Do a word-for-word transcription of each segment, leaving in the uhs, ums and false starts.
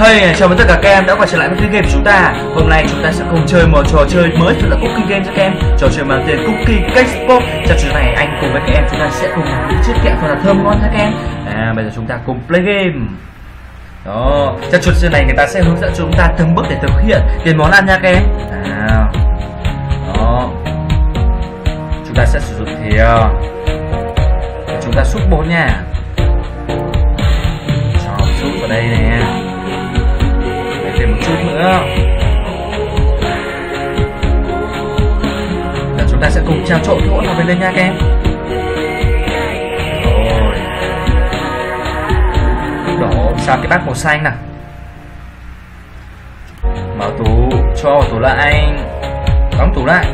Hey, chào mừng tất cả các em đã quay trở lại với game của chúng ta. Hôm nay chúng ta sẽ cùng chơi một trò chơi mới thật là cookie game cho các em. Trò chơi mang tên Cookie Cake Pop. Trong trò này anh cùng với các em chúng ta sẽ cùng làm những chiếc kẹo thật là thơm ngon cho các em. À, bây giờ chúng ta cùng play game. Đó, trong trò chơi này người ta sẽ hướng dẫn chúng ta từng bước để thực hiện tiền món ăn nha các em. À, đó, chúng ta sẽ sử dụng thìa. Chúng ta xúc bột nha. Cho xúc vào đây nè. Thêm một chút nữa. Và chúng ta sẽ cùng trao trộn hỗn hợp lên nha các em. Rồi. Đổ sang cái bát màu xanh nào. Mở tủ, cho vào tủ lạnh. Đóng tủ lại.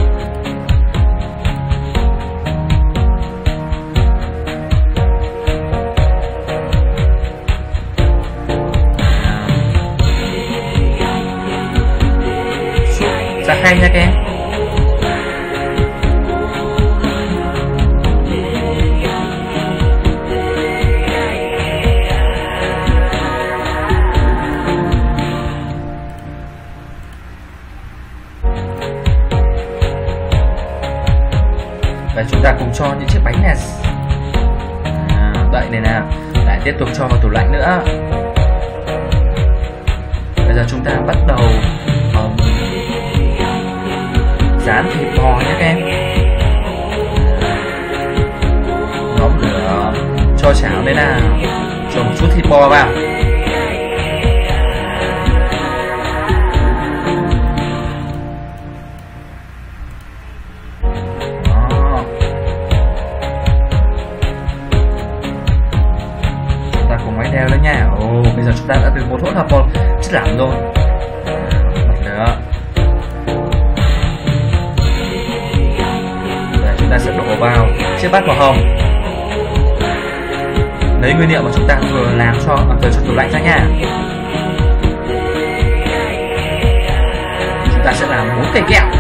Ra khay nha các em. Và chúng ta cùng cho những chiếc bánh này. À, đậy này nào. Lại tiếp tục cho vào tủ lạnh nữa. Bây giờ chúng ta bắt đầu um, rán thịt bò nha các em. Nhóm lửa, cho chảo đây nào, cho một chút thịt bò vào. Đó. Chúng ta cùng máy đeo lên nha. Ồ, bây giờ chúng ta đã được một hỗn hợp một chất lỏng rồi. Bật lửa. Chúng ta sẽ đổ vào chiếc bát màu hồng. Lấy nguyên liệu mà chúng ta vừa làm cho từ trong tủ lạnh ra nha. Chúng ta sẽ làm bốn cây kẹo.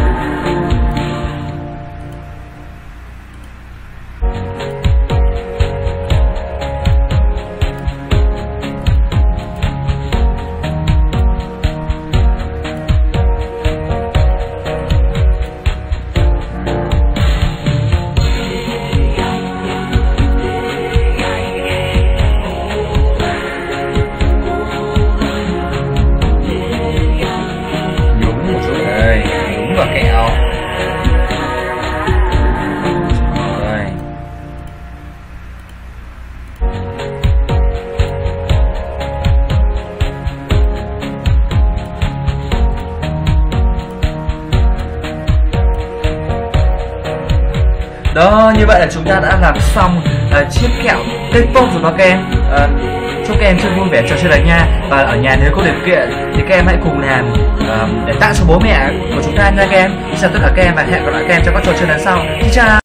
Và kẹo. Rồi. Đó, như vậy là chúng ta đã làm xong uh, chiếc kẹo cây pop rồi các em. Uh, chúc các em chơi vui vẻ trò chơi này nha. Và ở nhà nếu có điều kiện thì các em hãy cùng làm uh, để tặng cho bố mẹ của chúng ta nha các em. Xin chào tất cả các em và hẹn gặp lại các em trong các trò chơi lần sau. Xin chào.